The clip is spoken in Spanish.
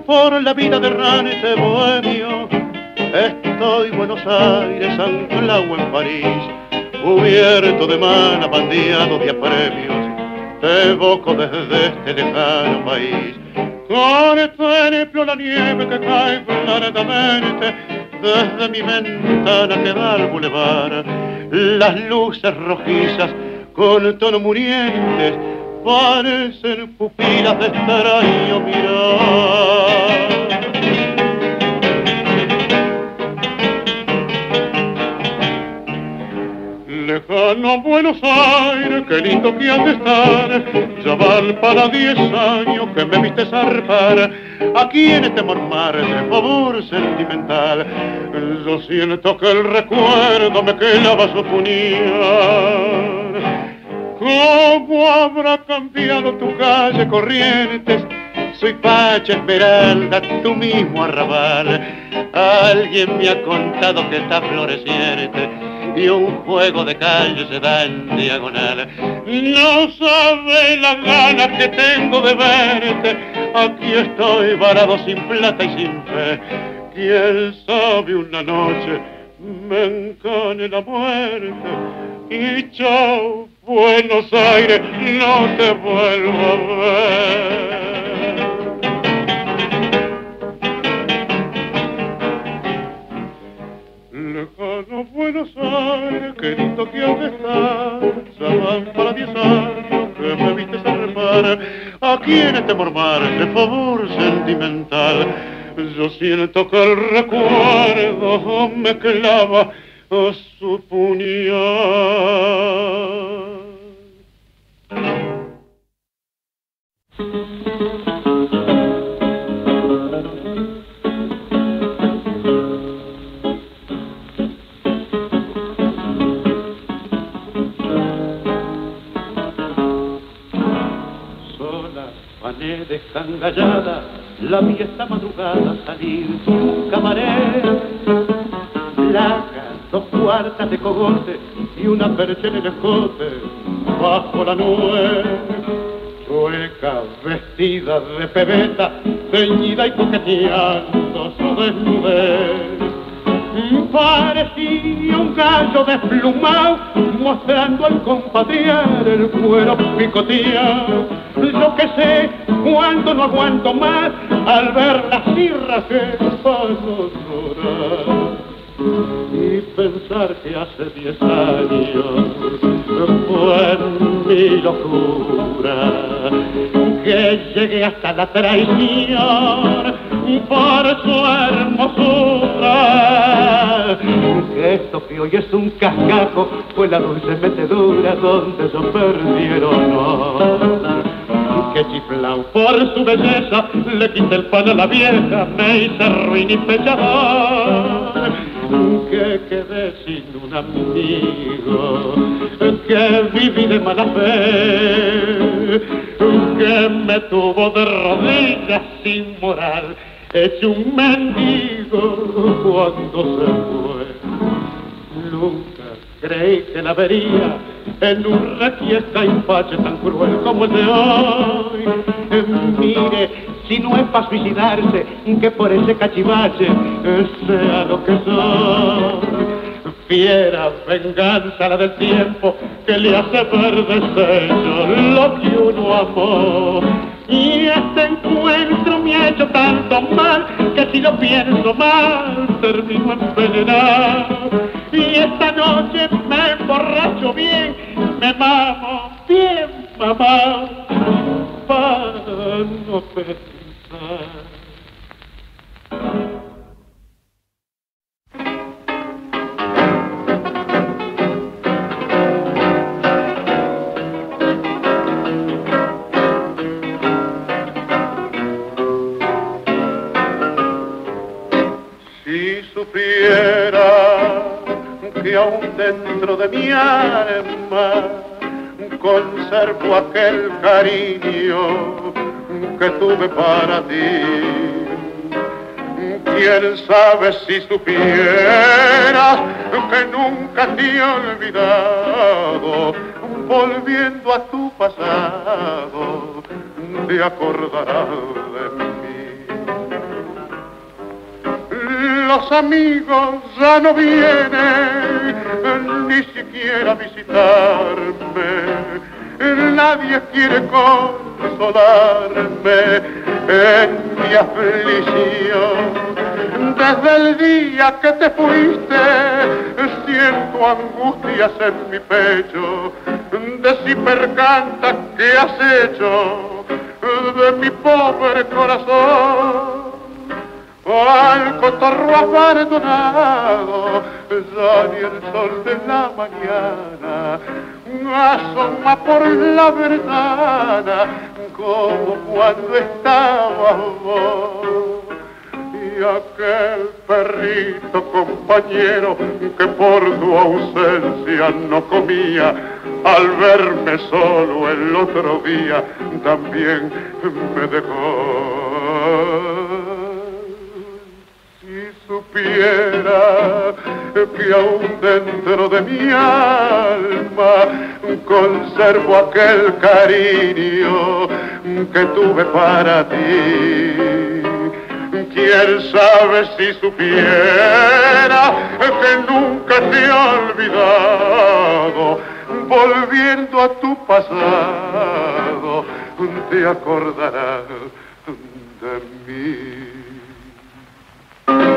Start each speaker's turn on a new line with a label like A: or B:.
A: por la vida de errante bohemio. Estoy Buenos Aires, anclado en París, cubierto de mana, bandeado de apremios. Te evoco desde este lejano país. Contemplo la nieve que cae claramente desde mi ventana que da al bulevar. Las luces rojizas con tono murientes parecen pupilas de extraño mirar. Lejano Buenos Aires, qué lindo que has de estar. Ya van para 10 años que me viste zarpar aquí en este mormar de favor sentimental. Yo siento que el recuerdo me clava su puñal. ¿Cómo habrá cambiado tu calle Corrientes? Soy Pacha Esmeralda, tu mismo arrabal. Alguien me ha contado que está floreciente y un juego de calle se da en diagonal. No sabe las ganas que tengo de verte. Aquí estoy varado sin plata y sin fe. Quién sabe una noche me encane la muerte y chao Buenos Aires, no te vuelvo a ver. Lejano Buenos Aires, qué lindo que has de estar. Ya van para 10 años que me viste zarpar aquí en este mormar de favor sentimental. Yo siento que el recuerdo me clava a su puñal. Descangallada, la vi esta madrugada salir de un cabaret. Placa, 2 cuartas de cogote y una percha en el escote bajo la nube. Chueca, vestida de pebeta, ceñida y coqueteando su desnudez. Parecía un gallo desplumado mostrando al compadriar el cuero picoteado. Yo que sé cuánto no aguanto más al ver las cirras que paso llorar y pensar que hace 10 años fue mi locura que llegué hasta la traición por su hermosura. Que esto que hoy es un cascajo fue la dulce metedura donde yo perdí el honor. Que chiflao por su belleza le quité el pan a la vieja, me hice ruin y pechador. Que quedé sin un amigo, que viví de mala fe, que me tuvo de rodillas sin moral, hecho un mendigo cuando se fue. Nunca creí que la vería en un requiesca impache tan cruel como el de hoy. Mire, si no es para suicidarse, que por ese cachivache sea lo que soy. Fiera venganza la del tiempo que le hace ver desecho lo que uno amó. Y este encuentro me ha hecho tanto mal que si lo pienso mal termino envenenado. Y esta noche me emborracho bien, me mamo bien mamá para no pensar. Si supiera que aún dentro de mi alma conservo aquel cariño que tuve para ti. Quién sabe si supieras que nunca te he olvidado, volviendo a tu pasado te acordarás de mí. Los amigos ya no vienen ni siquiera a visitarme. Nadie quiere consolarme en mi aflicción. Desde el día que te fuiste siento angustias en mi pecho de si percanta que has hecho de mi pobre corazón. Al cotorro abandonado, ya ni el sol de la mañana asoma por la ventana como cuando estabas vos. Y aquel perrito compañero que por tu ausencia no comía, al verme solo el otro día también me dejó. Supiera que aún dentro de mi alma conservo aquel cariño que tuve para ti. Quién sabe si supiera que nunca te he olvidado, volviendo a tu pasado te acordarás de mí.